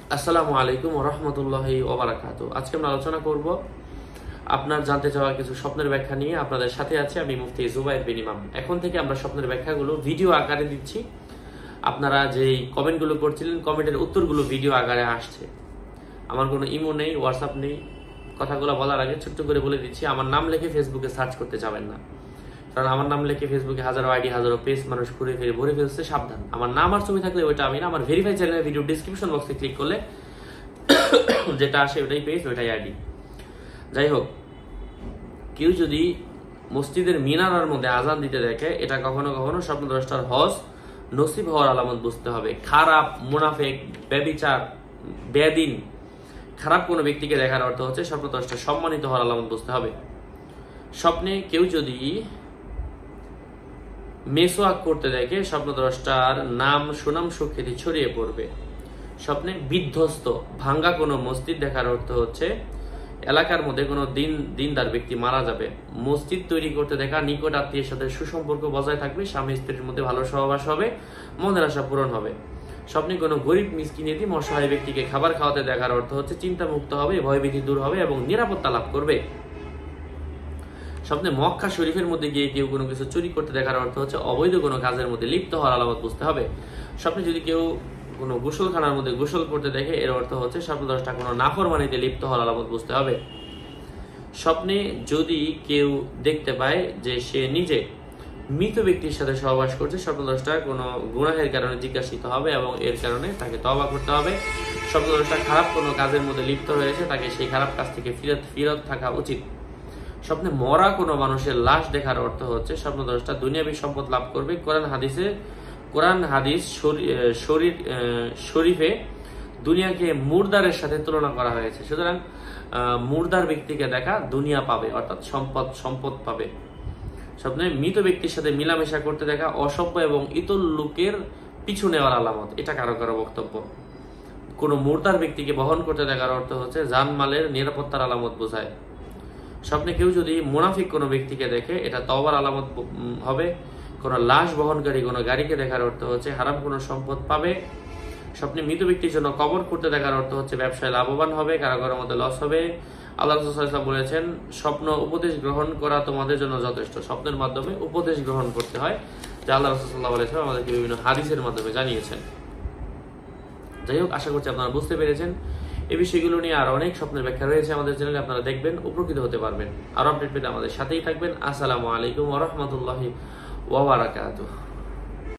আসসালামু আলাইকুম ওয়া রাহমাতুল্লাহি ওয়া বারাকাতুহু। আজকে আমরা আলোচনা করব আপনার জানতে চাওয়া কিছু স্বপ্নের ব্যাখ্যা নিয়ে। আপনাদের সাথে আছি আমি মুফতি জুবায়ের বিন ইমাম। এখন থেকে আমরা স্বপ্নের ব্যাখ্যাগুলো ভিডিও আকারে দিচ্ছি। আপনারা যেই কমেন্টগুলো করছিলেন, কমেন্টের উত্তরগুলো ভিডিও আকারে আসছে। আমার কোনো ইমো নেই, হোয়াটসঅ্যাপ নেই। কথাগুলো বলার আগে ছোট্ট করে বলে দিচ্ছি, আমার নাম লিখে ফেসবুকে সার্চ করতে যাবেন না, কারণ আমার নাম লিখে ফেসবুকে হাজারো আইডি, হাজারো পেজ মানুষ ভরে ফেলছে। সাবধান, আমার নাম আর ছবি থাকলে ওইটা আমি না। আমার ভেরিফাই চ্যানেলের ভিডিও ডিসক্রিপশন বক্সে ক্লিক করলে যেটা আসে ওটাই পেজ, ওইটাই আইডি। যাই হোক, কেউ যদি মসজিদের মিনারার মধ্যে আজান দিতে দেখে, এটা কখনো কখনো স্বপ্নদ্রষ্টার হজ নসিব হওয়ার আলামত বুঝতে হবে। খারাপ, মুনাফেক, ব্যভিচার, বেদিন, খারাপ কোনো ব্যক্তিকে দেখার অর্থ হচ্ছে স্বপ্নদ্রষ্টা সম্মানিত হওয়ার আলামত বুঝতে হবে। স্বপ্নে কেউ যদি মেসওয়াক করতে দেখে, স্বপ্নদ্রষ্টার নাম সুনাম সুখ্যাতি ছড়িয়ে পড়বে। স্বপ্নে বিধ্বস্ত ভাঙ্গা কোনো মসজিদ দেখার অর্থ হচ্ছে এলাকার মধ্যে কোনো দিনদার ব্যক্তি মারা যাবে। মসজিদ তৈরি করতে দেখা, নিকট আত্মীয়ের সাথে সুসম্পর্ক বজায় থাকবে, স্বামী স্ত্রীর মধ্যে ভালো সহবাস হবে, মনের আশা পূরণ হবে। স্বপ্নে কোনো গরিব মিসকিন এতিম অসহায় ব্যক্তিকে খাবার খাওয়াতে দেখার অর্থ হচ্ছে চিন্তা মুক্ত হবে, ভয়ভীতি দূর হবে এবং নিরাপত্তা লাভ করবে। স্বপ্নে মক্কা শরীফের মধ্যে গিয়ে কেউ কোনো কিছু চুরি করতে দেখার অর্থ হচ্ছে অবৈধ কোনো কাজের মধ্যে লিপ্ত হওয়ার আলামত বুঝতে হবে। স্বপ্নে যদি কেউ কোনো গোসলখানার মধ্যে গোসল করতে দেখে, এর অর্থ হচ্ছে স্বপ্নদ্রষ্টা কোনো নাফরমানিতে লিপ্ত হওয়ার আলামত বুঝতে হবে। স্বপ্নে যদি কেউ দেখতে পায় যে সে নিজে মৃত ব্যক্তির সাথে সহবাস করছে, স্বপ্নদ্রষ্টা কোনো গুনাহের কারণে জিজ্ঞাসিত হবে এবং এর কারণে তাকে তওবা করতে হবে। স্বপ্নদ্রষ্টা খারাপ কোনো কাজের মধ্যে লিপ্ত হয়েছে, তাকে সেই খারাপ কাজ থেকে ফিরত থাকা উচিত। স্বপ্নে মরা কোনো মানুষের লাশ দেখার অর্থ হচ্ছে স্বপ্নদ্রষ্টা দুনিয়াবী সম্পদ লাভ করবে। কোরআন হাদিস শরীফে দুনিয়াকে মুর্দারের সাথে তুলনা করা হয়েছে। সুতরাং মুর্দার ব্যক্তিকে দেখা দুনিয়া পাবে, অর্থাৎ সম্পদ পাবে। স্বপ্নে মৃত ব্যক্তির সাথে মিলামেশা করতে দেখা অসভ্য এবং ইতর লোকের পিছু নেওয়ার আলামত, এটা কারো কারো বক্তব্য। কোনো মুর্দার ব্যক্তিকে বহন করতে দেখার অর্থ হচ্ছে জানমালের নিরাপত্তার আলামত বোঝায়। স্বপ্নে কেউ যদি মুনাফিক কোনো ব্যক্তিকে দেখে, এটা তওবার আলামত হবে। কোনো লাশ বহনকারী কোনো গাড়িকে দেখার অর্থ হচ্ছে হারাম কোনো সম্পদ পাবে। স্বপ্নে মৃত ব্যক্তির জন্য কবর করতে দেখার অর্থ হচ্ছে ব্যবসায় লাভবান হবে, কারো কারোর মধ্যে লস হবে। আল্লাহ রাসূল সাল্লাল্লাহু আলাইহি ওয়াসাল্লাম বলেছেন, স্বপ্ন উপদেশ গ্রহণ করা তোমাদের জন্য যথেষ্ট। স্বপ্নের মাধ্যমে উপদেশ গ্রহণ করতে হয়, যা আল্লাহ রাসূল সাল্লাল্লাহু আলাইহি ওয়াসাল্লাম আমাদেরকে বিভিন্ন হাদিসের মাধ্যমে জানিয়েছেন। যাই হোক, আশা করছি আপনারা বুঝতে পেরেছেন। এই বিষয়গুলো নিয়ে আরো অনেক স্বপ্নের ব্যাখ্যা রয়েছে আমাদের চ্যানেলে, আপনারা দেখবেন, উপকৃত হতে পারবেন। আরো আপডেট পেতে আমাদের সাথেই থাকবেন। আসসালামু আলাইকুম ওয়া রাহমাতুল্লাহি ওয়া বারাকাতুহু।